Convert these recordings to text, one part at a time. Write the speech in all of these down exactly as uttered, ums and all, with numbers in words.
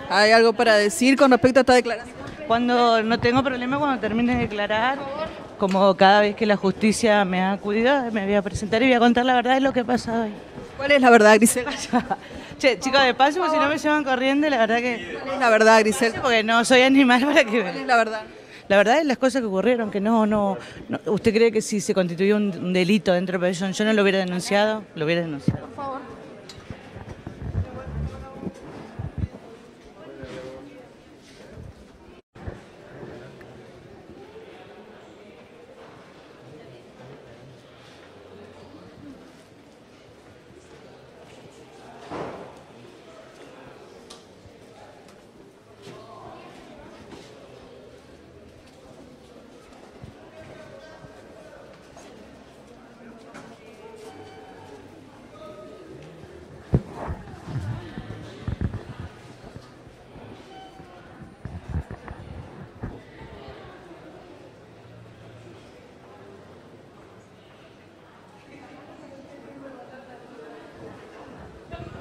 ¿Hay algo para decir con respecto a esta declaración? Cuando no tengo problema cuando termine de declarar, como cada vez que la justicia me ha acudido, me voy a presentar y voy a contar la verdad de lo que ha pasado hoy. ¿Cuál es la verdad, Grisel? Che, chicos, despacio, porque si no me llevan corriendo, la verdad que... ¿Cuál es la verdad, Grisel? Porque no soy animal para que... ¿Cuál es la verdad? La verdad es las cosas que ocurrieron, que no, no, no- ¿Usted cree que si se constituyó un, un delito dentro del pabellón, yo no lo hubiera denunciado? Lo hubiera denunciado.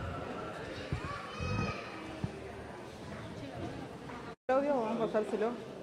Claudio, vamos a pasárselo.